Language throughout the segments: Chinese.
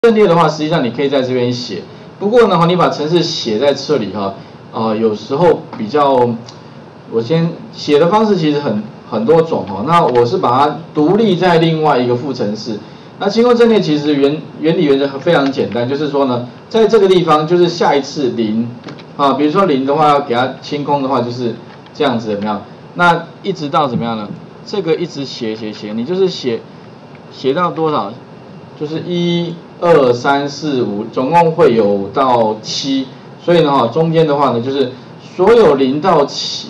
阵列的话，实际上你可以在这边写。不过呢，你把程式写在这里哈，有时候比较，我先写的方式其实很多种哈。那我是把它独立在另外一个副程式。那清空阵列其实原理原则非常简单，就是说呢，在这个地方就是下一次0啊，比如说0的话要给它清空的话就是这样子怎么样？那一直到怎么样呢？这个一直写，你就是写到多少？就是1、2、3、4、5，总共会有到7，所以呢中间的话呢就是所有0到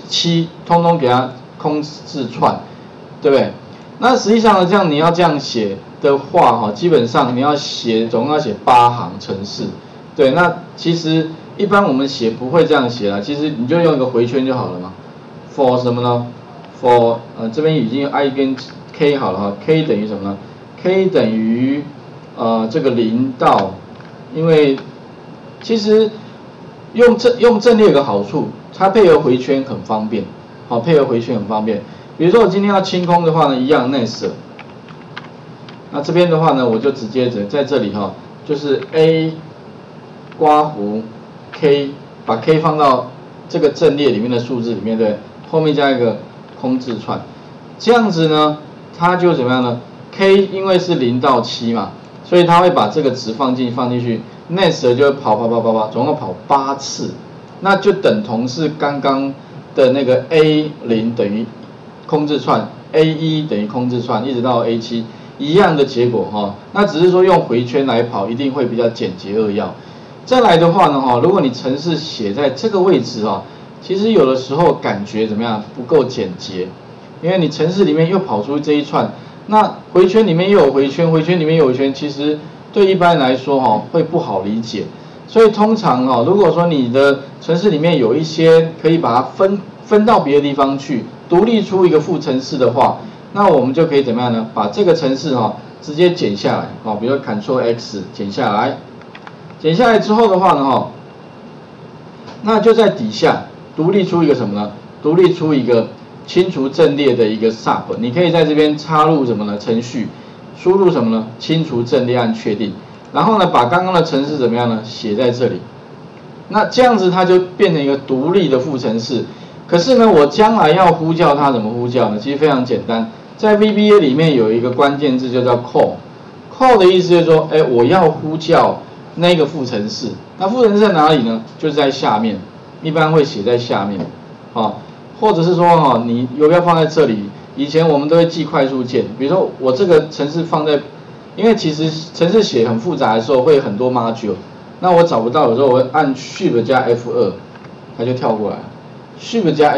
7通通给它空字串，对不对？那实际上呢，你要这样写的话基本上你要总共要写8行程式，对，那其实一般我们不会这样写啦，其实你就用一个回圈就好了嘛。for 什么呢 ？for 这边已经 i 跟 k 好了哈 ，k 等于什么呢 ？k 等于这个0到，因为其实用阵列有个好处，它配合回圈很方便，配合回圈很方便。比如说我今天要清空的话呢，一样 next， 那这边的话呢，我就直接在这里就是 a 刮弧 k， 把 k 放到这个阵列里面的数字里面，对，后面加一个空字串，这样子呢，它就怎么样呢 ？k 因为是0到7嘛。所以它会把这个值放进去 ，next 就会跑，总共跑8次，那就等同是刚刚的那个 A0等于空字串 ，A1等于空字串，一直到 A7一样的结果那只是说用回圈来跑，一定会比较简洁扼要。再来的话呢如果你程式写在这个位置其实有的时候感觉怎么样不够简洁，因为你程式里面又跑出这一串。那回圈里面又有回圈，回圈里面又有回圈，其实对一般来说会不好理解。所以通常如果说你的程式里面有一些可以把它分到别的地方去，独立出一个副程式的话，那我们就可以怎么样呢？把这个程式直接剪下来比如说 Ctrl X 剪下来，剪下来之后的话呢那就在底下独立出一个什么呢？独立出一个清除阵列的一个 sub， 你可以在这边插入什么呢？程序，输入什么呢？清除阵列按确定，然后呢，把刚刚的程式怎么样呢？写在这里。那这样子它就变成一个独立的副程式。可是呢，我将来要呼叫它怎么呼叫呢？其实非常简单，在 VBA 里面有一个关键字就叫 call。call 的意思就是说，我要呼叫那个副程式。那副程式在哪里呢？就是在下面，一般会写在下面，或者是说你游标放在这里，以前我们都会记快速键，比如说我这个程式放在，因为其实程式写很复杂的时候会很多 module， 那我找不到，有时候我会按 Shift 加 F2， 它就跳过来 ，Shift 加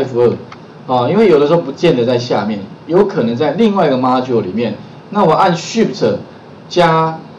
F2，因为有的时候不见得在下面，有可能在另外一个 module 里面，那我按 Shift 加